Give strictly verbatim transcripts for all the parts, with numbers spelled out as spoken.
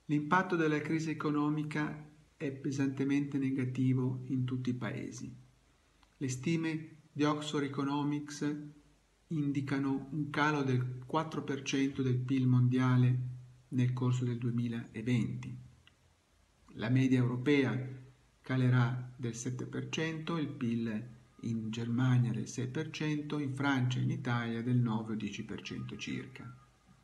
L'impatto della crisi economica è pesantemente negativo in tutti i paesi. Le stime di Oxford Economics indicano un calo del quattro per cento del P I L mondiale nel corso del duemilaventi. La media europea calerà del sette per cento, il P I L in Germania del sei per cento, in Francia e in Italia del nove o dieci per cento circa.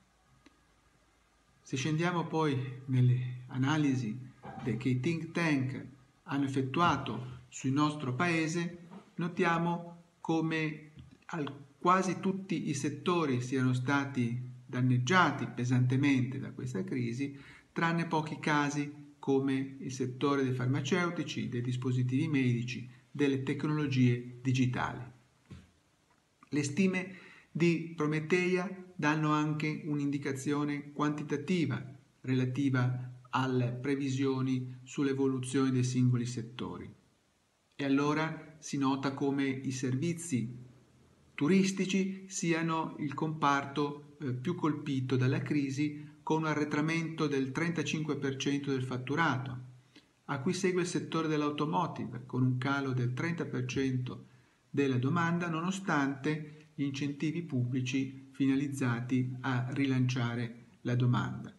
Se scendiamo poi nelle analisi che i think tank hanno effettuato sul nostro paese, notiamo come quasi tutti i settori siano stati danneggiati pesantemente da questa crisi, tranne pochi casi come il settore dei farmaceutici, dei dispositivi medici, delle tecnologie digitali. Le stime di Prometeia danno anche un'indicazione quantitativa relativa alle previsioni sull'evoluzione dei singoli settori. E allora si nota come i servizi turistici siano il comparto eh, più colpito dalla crisi, con un arretramento del trentacinque per cento del fatturato, a cui segue il settore dell'automotive con un calo del trenta per cento della domanda, nonostante gli incentivi pubblici finalizzati a rilanciare la domanda.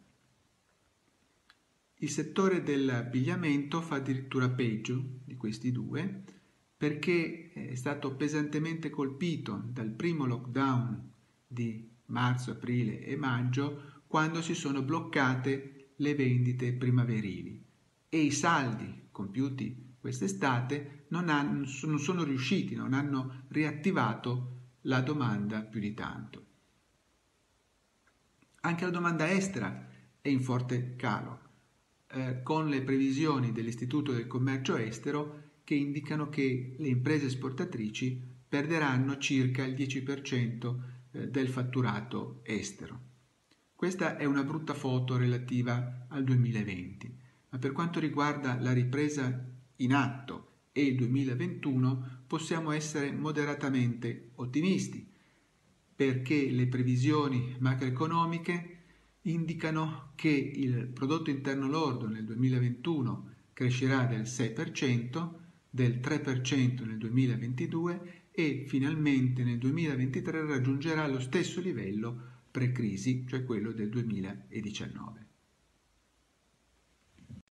Il settore dell'abbigliamento fa addirittura peggio di questi due, perché è stato pesantemente colpito dal primo lockdown di marzo, aprile e maggio, quando si sono bloccate le vendite primaverili e i saldi compiuti quest'estate non, hanno, non sono riusciti, non hanno riattivato la domanda più di tanto. Anche la domanda estera è in forte calo, eh, con le previsioni dell'Istituto del Commercio Estero che indicano che le imprese esportatrici perderanno circa il dieci per cento del fatturato estero. Questa è una brutta foto relativa al duemilaventi, ma per quanto riguarda la ripresa in atto e il duemilaventuno possiamo essere moderatamente ottimisti, perché le previsioni macroeconomiche indicano che il prodotto interno lordo nel duemilaventuno crescerà del sei per cento, del tre per cento nel duemilaventidue e finalmente nel duemilaventitré raggiungerà lo stesso livello pre-crisi, cioè quello del duemiladiciannove.